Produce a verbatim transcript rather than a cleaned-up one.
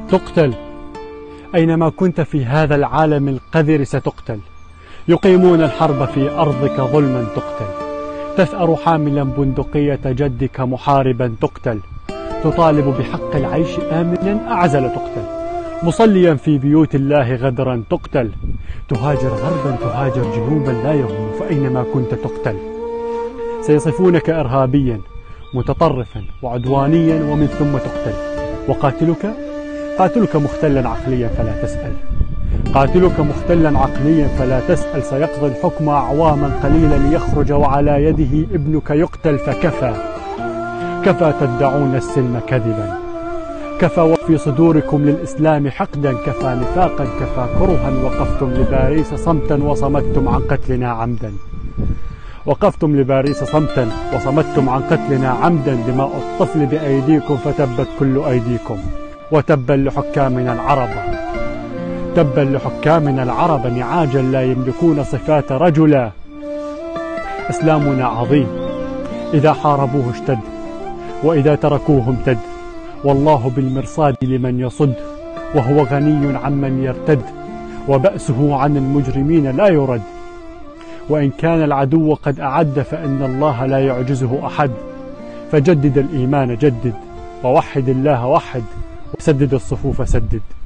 تقتل. أينما كنت في هذا العالم القذر ستقتل. يقيمون الحرب في أرضك ظلما تقتل. تثأر حاملا بندقية جدك محاربا تقتل. تطالب بحق العيش آمنا أعزل تقتل. مصليا في بيوت الله غدرا تقتل. تهاجر غربا تهاجر جنوبا لا يهم، فأينما كنت تقتل. سيصفونك إرهابيا متطرفا وعدوانيا ومن ثم تقتل. وقاتلك قاتلك مختلا عقليا فلا تسأل. قاتلك مختلا عقليا فلا تسأل. سيقضي الحكم أعواما قليلا ليخرج وعلى يده ابنك يقتل. فكفى كفى تدعون السلم كذبا. كفى وفي صدوركم للإسلام حقدا. كفى نفاقا كفى كرها. وقفتم لباريس صمتا وصمتم عن قتلنا عمدا. وقفتم لباريس صمتا وصمتم عن قتلنا عمدا. دماء الطفل بأيديكم فتبت كل أيديكم. وتبا لحكامنا العرب تبا لحكامنا العرب نعاجا لا يملكون صفات رجلا. إسلامنا عظيم إذا حاربوه اشتد، وإذا تركوه امتد. والله بالمرصاد لمن يصد، وهو غني عمن يرتد. وبأسه عن المجرمين لا يرد. وإن كان العدو قد أعد فإن الله لا يعجزه أحد. فجدد الإيمان جدد، ووحد الله وحد، وسدد الصفوف سدد.